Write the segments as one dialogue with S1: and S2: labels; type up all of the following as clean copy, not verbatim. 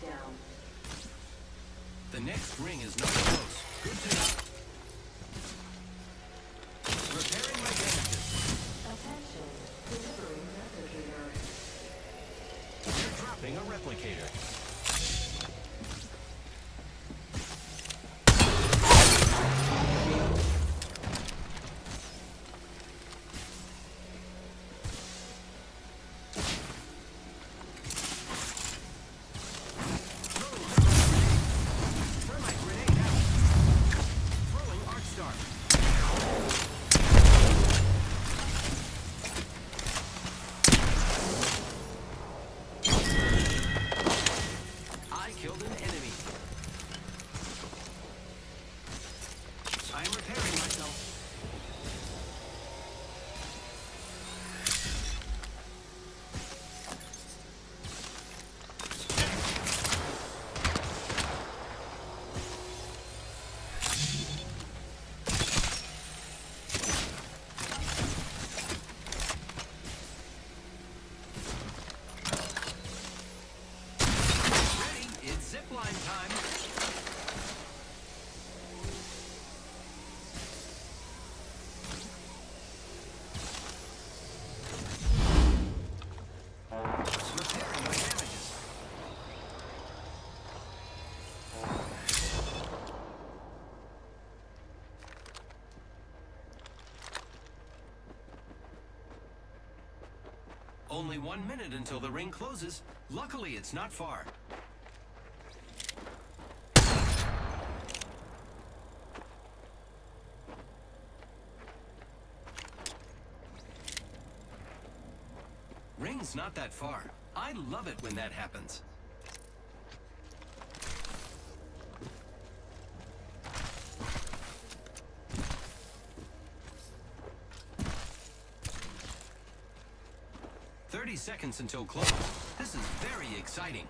S1: The next ring is not close. Good to know. Repairing my damages.
S2: Attention, delivering replicator.
S1: They're dropping a replicator. Only 1 minute until the ring closes. Luckily, it's not far. Ring's not that far. I love it when that happens. Seconds until close. This is very exciting.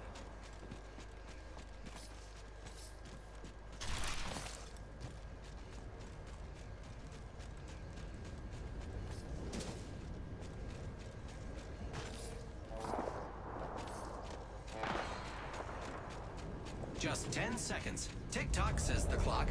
S1: Just 10 seconds. Tick-tock, says the clock.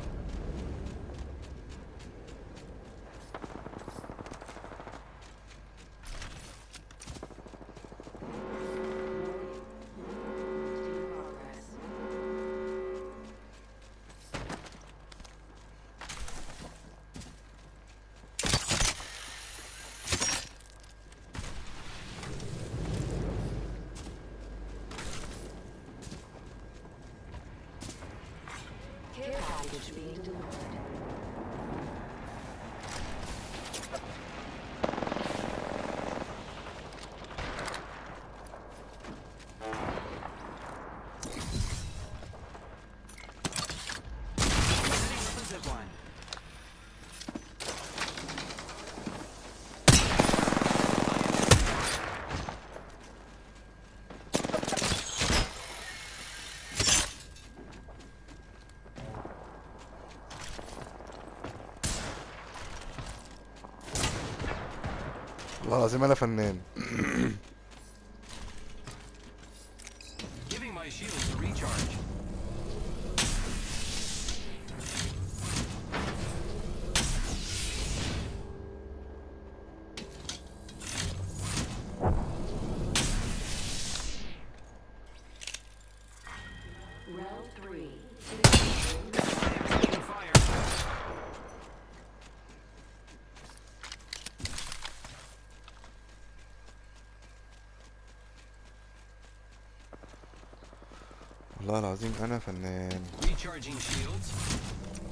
S2: Care package being delivered.
S3: والله العظيم انا فنان.
S1: Giving my shields a recharge.
S2: Round 3.
S3: والله العظيم انا فنان.
S1: Recharging shields.